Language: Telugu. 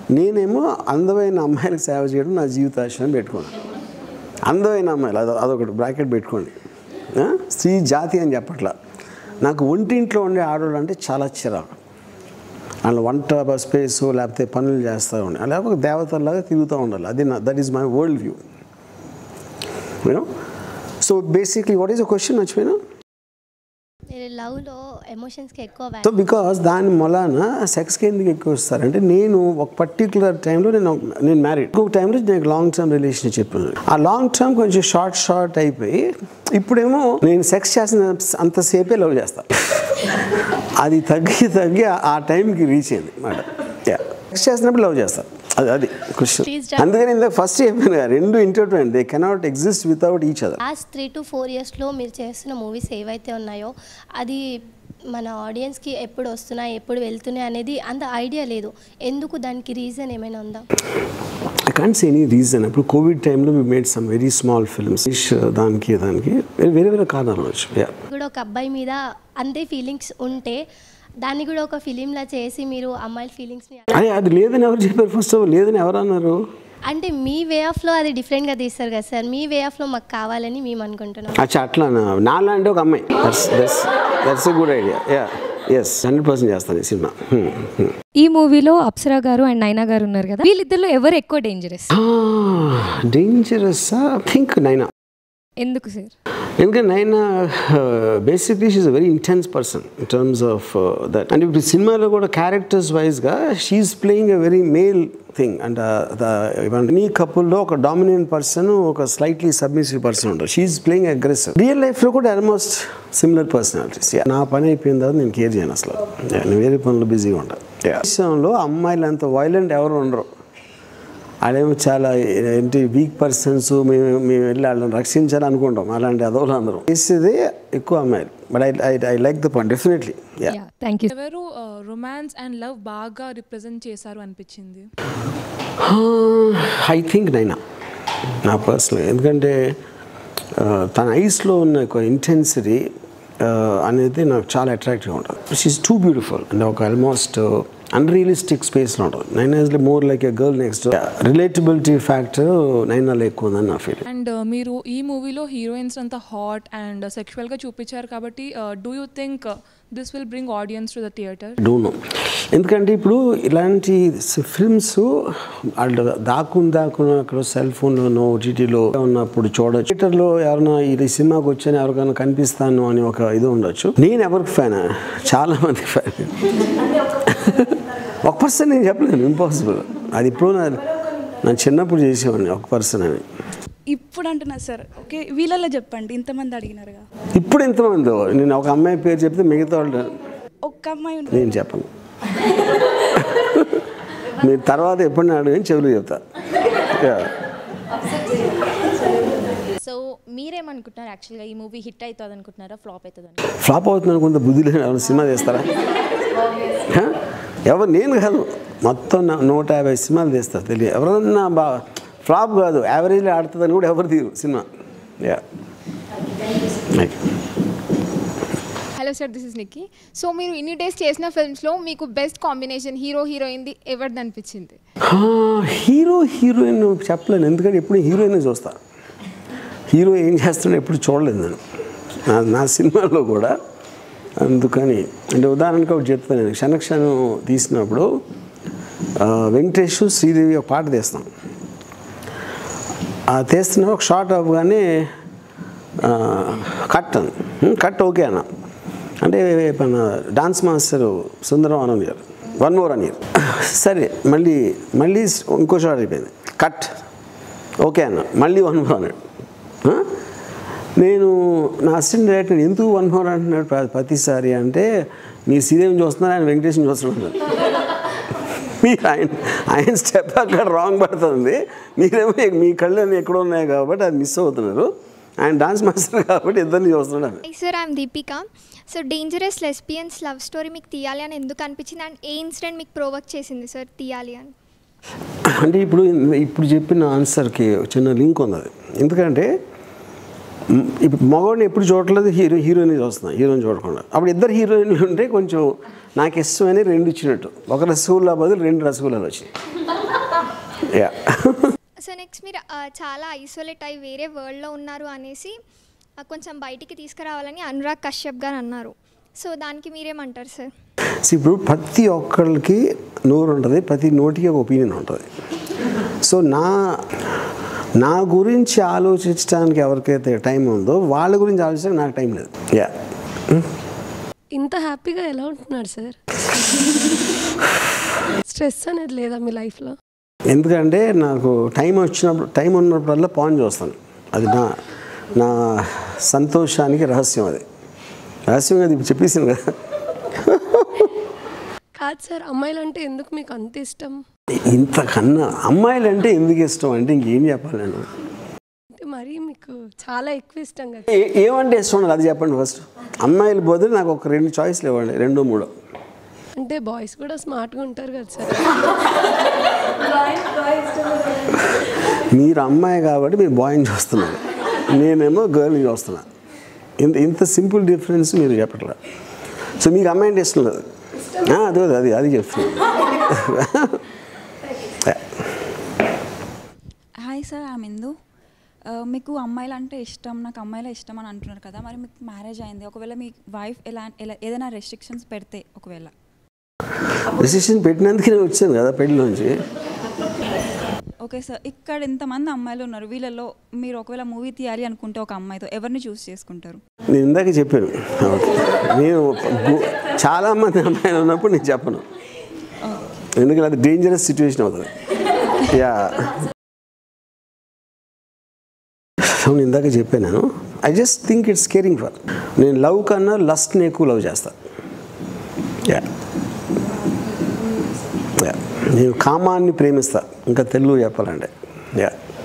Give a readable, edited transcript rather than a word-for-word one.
నేనేమో అందమైన అమ్మాయిలకు సేవ చేయడం నా జీవితాశయం పెట్టుకున్నాను. అందమైన అమ్మాయిలు అదొకటి బ్రాకెట్ పెట్టుకోండి. స్త్రీ జాతి అని చెప్పట్లా. నాకు ఒంటింట్లో ఉండే ఆడవాళ్ళు అంటే చాలా చిరాకు. అందులో వంట స్పేస్ లేకపోతే పనులు చేస్తూ ఉండాలి, లేకపోతే ఒక దేవతలాగా తిరుగుతూ ఉండాలి. అది that is my world view. You know so basically what is the question మర్చిపోయినా? లవ్లో ఎమోషన్స్కి ఎక్కువ. సో బికాస్ దాని మొలాన సెక్స్కి ఎందుకు ఎక్కువ వస్తారంటే, నేను ఒక పర్టికులర్ టైంలో నేను మ్యారీడ్, ఇంకొక టైంలో నాకు లాంగ్ టర్మ్ రిలేషన్షిప్ ఉంది. ఆ లాంగ్ టర్మ్ కొంచెం షార్ట్ అయిపోయి ఇప్పుడేమో నేను సెక్స్ చేసిన అంతసేపే లవ్ చేస్తాను. అది తగ్గి ఆ టైంకి రీచ్ అయింది అన్నమాట. సెక్స్ చేసినప్పుడు లవ్ చేస్తాను. అది క్వశ్చన్. అందుకని ఇందాక ఫస్ట్ చెప్పాను కదా, రెండు intertwined, they cannot exist without each other. Last 3 to 4 yearsలో మీరు చేస్తున్న మూవీస్ ఏవైతే ఉన్నాయో అది మన ఆడియన్స్కి ఎప్పుడు వస్తున్నాయి ఎప్పుడు వెళ్తున్నాయి అనేది అంత ఐడియా లేదు. ఎందుకు? దానికి రీజన్ ఏమైనా ఉందా? I can't say any reason. ఇప్పుడు కోవిడ్ టైంలో we made some very small films. దానికి వేరే కారణాలు వచ్చు. కూడా ఒక అబ్బాయి మీద అంతే ఫీలింగ్స్ ఉంటే దాన్ని కూడా ఒక ఫిలింలా చేసి మీరు అమ్మాయిల ఫీలింగ్స్ని అది లేదని ఎవరు చెప్పారు? ఫస్ట్ ఆఫ్ ఆల్ లేదని ఎవరు అన్నారు? అంటే మీ వే ఆఫ్లో అది డిఫరెంట్గా తీస్తారు కదా సార్, మీ వే ఆఫ్లో మాకు కావాలని మేము అనుకుంటున్నాం. అచ్చా, అట్లా నాలాంటి ఒక అమ్మాయి, that's a good idea. Yes 100% చేస్తాను ఈ సినిమా. ఈ మూవీలో అప్సరా గారు అండ్ నైనా గారు ఉన్నారు కదా, వీళ్ళిద్దరిలో ఎవరు ఎక్కువ డేంజరస్? ఐ థింక్ నైనా. ఎందుకు సార్? ఎందుకంటే Naina basically she's a very intense person in terms of that. అంటే ఇప్పుడు సినిమాలో కూడా క్యారెక్టర్స్ వైజ్గా she's playing a very male thing. And ఈ కపుల్లో ఒక డామినెంట్ పర్సన్, ఒక స్లైట్లీ సబ్మిసివ్ పర్సన్ ఉంటారు. She's playing aggressive. రియల్ లైఫ్లో కూడా ఆల్మోస్ట్ సిమిలర్ పర్సనాలిటీస్. నా పని అయిపోయిన తర్వాత నేను కేర్ చేయను అసలు, నేను వేరే పనులు బిజీగా ఉంటాను. విషయంలో అమ్మాయిలు అంత వైలెంట్ ఎవరు ఉండరు. వాళ్ళేమో చాలా ఏంటి వీక్ పర్సన్స్, మేము వెళ్ళి వాళ్ళని రక్షించాలని అనుకుంటాం. అలాంటి అదోలు అందరూ చేసేదే ఎక్కువ అమ్మాయిలు. But I like the point definitely. Thank you. ఎవరు రొమాన్స్ అండ్ లవ్ బాగా రిప్రజెంట్ చేశారు అనిపించింది? ఐ థింక్ నైనా, నా పర్సనల్. ఎందుకంటే తన ఐస్లో ఉన్న ఒక ఇంటెన్సిటీ అనేది నాకు చాలా అట్రాక్టివ్గా ఉంటుంది. షీఈస్ టూ బ్యూటిఫుల్ అండ్ ఒక ఆల్మోస్ట్ అన్రియలిస్టిక్ స్పేస్లో ఉంటుంది. Naina is more like a girl next. Relatability factor నైనాలో ఎక్కువ ఉందని నా ఫీలింగ్. అండ్ మీరు ఈ మూవీలో హీరోయిన్స్ అంతా హాట్ అండ్ సెక్షువల్గా చూపించారు కాబట్టి do you think this will bring audience to the theatre? Don't know. ఎందుకంటే ఇప్పుడు ఇలాంటి ఫిల్మ్స్ వాళ్ళు దాక్కుని అక్కడ సెల్ ఫోన్లోనో ఓటీటీలో ఉన్నప్పుడు చూడొచ్చు. థియేటర్లో ఎవరైనా ఈ సినిమాకి వచ్చాను ఎవరికైనా కనిపిస్తాను అని ఒక ఇది ఉండొచ్చు. నేను ఎవరికి ఫ్యాన్? చాలా మందికి ఫ్యాన్. ఒక పర్సన్ నేను చెప్పలేను, ఇంపాసిబుల్. అది ఇప్పుడు నా చిన్నప్పుడు చేసేవాడిని ఒక పర్సన్ అని. ఇప్పుడు అంటున్నా సార్. ఓకే, వీళ్ళలో చెప్పండి, ఇంతమంది అడిగినారుగా. ఇప్పుడు ఎంతమంది? నేను ఒక అమ్మాయి పేరు చెప్తే మిగతా వాళ్ళు ఒక్క అమ్మాయి నేను చెప్పను. మీరు తర్వాత ఎప్పుడు అడిగిన చెవులు చెప్తా. సో మీరేమనుకుంటున్నారు? యాక్చువల్గా ఈ మూవీ హిట్ అవుతుంది అనుకుంటున్నారా, ఫ్లాప్ అవుతుంది? ఫ్లాప్ అవుతుంది అనుకుంటే బుద్ధి లేని ఎవరు సినిమా తీస్తారా? ఎవరు? నేను కాదు, మొత్తం 150 సినిమాలు తీస్తారు. తెలియదు ఎవరన్నా బాగా ఫ్లాప్ కాదు, యావరేజ్లో ఆడుతుందని కూడా ఎవరు తీరు సినిమా. Hello sir, this is Nikki. So మీరు ఇన్ని డేస్ చేసిన ఫిల్మ్స్లో మీకు బెస్ట్ కాంబినేషన్ హీరో హీరోయిన్ది ఎవరిది అనిపించింది? హీరో హీరోయిన్ చెప్పలేను, ఎందుకంటే ఎప్పుడు హీరోయిన్ చూస్తా. హీరో ఏం చేస్తున్నా ఎప్పుడు చూడలేదు నేను నా సినిమాలో కూడా. అందుకని అంటే ఉదాహరణకు ఒకటి చెప్తాను. నేను క్షణక్షణం తీసినప్పుడు వెంకటేష్ శ్రీదేవి ఒక పాట తీస్తాం. తీస్తున్నా ఒక షార్ట్ అవ్వగానే కట్ ఓకే అన్న అంటే మన డాన్స్ మాస్టర్ సుందరం అని గారు 1 more అని సరే మళ్ళీ ఇంకో షార్ట్ అయిపోయింది. కట్ ఓకే అన్న, మళ్ళీ 1 more అన్నాడు. నేను నా అసిస్టెంట్ డైరెక్టర్ ఎందుకు 1 more అంటున్నాడు ప్రతిసారి అంటే, మీరు శ్రీదేవిని చూస్తున్నారు, ఆయన వెంకటేష్ని చూస్తున్నారు. మీరు ఆయన స్టెప్ అక్కడ రాంగ్ పడుతుంది, మీరేమో మీ కళ్ళు ఎక్కడో ఉన్నాయి కాబట్టి అది మిస్ అవుతున్నారు. ఆయన డాన్స్ మాస్టర్ కాబట్టి ఇద్దరిని చూస్తున్నాడు. Sir, I'm Deepika. So dangerous lesbians love story మీకు తీయాలి అని ఎందుకు అనిపించింది అండ్ ఏ ఇన్సిడెంట్ మీకు ప్రోవోక్ చేసింది సార్ తీయాలి అని? అంటే ఇప్పుడు చెప్పిన ఆన్సర్కి చిన్న లింక్ ఉంది. ఎందుకంటే ఇప్పుడు మగవాడిని ఎప్పుడు చూడట్లేదు, హీరోయిన్ చూస్తున్నాను, హీరోయిన్ చూడకుండా. అప్పుడు ఇద్దరు హీరోయిన్లు ఉంటే కొంచెం నాకు ఇష్టమని 2 ఇచ్చినట్టు, ఒక రసగుల్లా బదులు 2 రసగుల్లాలు వచ్చాయి. యా. సో నెక్స్ట్ మీరు చాలా ఐసోలేట్ అయ్యి వేరే వరల్డ్లో ఉన్నారు అనేసి కొంచెం బయటికి తీసుకురావాలని అనురాగ్ కశ్యప్ గారు అన్నారు. సో దానికి మీరేమంటారు సార్? ఇప్పుడు ప్రతి ఒక్కరికి నోరు ఉంటుంది, ప్రతి నోటికి ఒక ఒపీనియన్ ఉంటుంది. సో నా గురించి ఆలోచించడానికి ఎవరికైతే టైం ఉందో వాళ్ళ గురించి ఆలోచించడానికి నాకు టైం లేదు. యా. ఇంత హ్యాపీగా ఎలా ఉంటున్నారు సార్? స్ట్రెస్ అనేది లేదా మీ లైఫ్లో? ఎందుకంటే నాకు టైం ఉన్నప్పుడల్లా పాన్ చూస్తాను. అది నా సంతోషానికి రహస్యం. అది ఇప్పుడు చెప్పేసింది కదా. కాదు సార్, అమ్మాయిలు అంటే ఎందుకు మీకు అంత ఇష్టం? ఇంతకన్నా అమ్మాయిలు అంటే ఎందుకు ఇష్టం అంటే ఇంకేం చెప్పాలి నేను? మరి మీకు చాలా ఎక్కువ ఇష్టం కదా. ఏమంటే ఇష్టం ఉండదు అది చెప్పండి ఫస్ట్. అమ్మాయిలు బదులు నాకు ఒక 2 చాయిస్లు ఇవ్వండి, 2 3. అంటే బాయ్స్ కూడా స్మార్ట్గా ఉంటారు కదా సార్. మీరు అమ్మాయి కాబట్టి మీరు బాయ్ని చూస్తున్నారు, నేనేమో గర్ల్ని చూస్తున్నా. ఇంత సింపుల్ డిఫరెన్స్ మీరు చెప్పట్లే. సో మీకు అమ్మాయి అంటే ఇష్టం లేదు. అది చెప్తున్నాను. Hi sir, I Indu. మీకు అమ్మాయిలు అంటే ఇష్టం, నాకు అమ్మాయిలే ఇష్టం అని అంటున్నారు కదా, మరి మీకు మ్యారేజ్ అయింది, ఒకవేళ మీ వైఫ్ ఏదైనా రెస్ట్రిక్షన్స్ పెడితే, ఒకవేళ రెస్ట్రిక్షన్ పెట్టినందుకు నేను వచ్చాను కదా పెళ్ళిలోంచి. ఓకే సార్, ఇక్కడ ఇంతమంది అమ్మాయిలు ఉన్నారు, వీళ్ళలో మీరు ఒకవేళ మూవీ తీయాలి అనుకుంటే ఒక అమ్మాయితో ఎవరిని చూస్ చేసుకుంటారు? నేను ఇందాక చెప్పాను, నేను చాలామంది అమ్మాయిలు ఉన్నప్పుడు నేను చెప్పను, ఎందుకంటే అది డేంజరస్ సిచ్యువేషన్ అవుతుంది. యా, నేను ఇందాక చెప్పాను, I just think it's caring for. నేను లవ్ కన్నా లస్ట్ని ఎక్కువ లవ్ చేస్తాను. యా, నేను కామాన్ని ప్రేమిస్తా, ఇంకా తెలుగు చెప్పాలంటే. యా.